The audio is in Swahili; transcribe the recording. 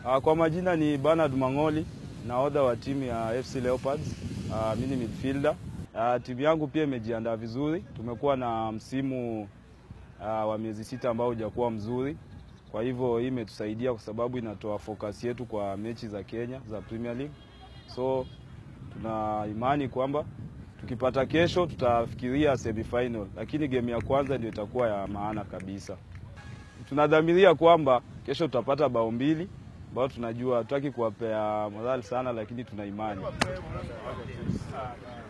Kwa majina ni Bernard Mangoli, nahodha wa timu ya FC Leopards. Mimi ni midfielder. Timu yangu pia imejiandaa vizuri. Tumekuwa na msimu wa miezi 6 ambao hujakuwa mzuri. Kwa hivyo hii imetusaidia kwa sababu inatoa focus yetu kwa mechi za Kenya za Premier League. So tuna imani kwamba tukipata kesho tutafikiria semi-final, lakini game ya kwanza ndio itakuwa ya maana kabisa. Tunadhamiria kwamba kesho tutapata bao 2, ambao tunajua hatutaki kuwapea morale sana, lakini tuna imani.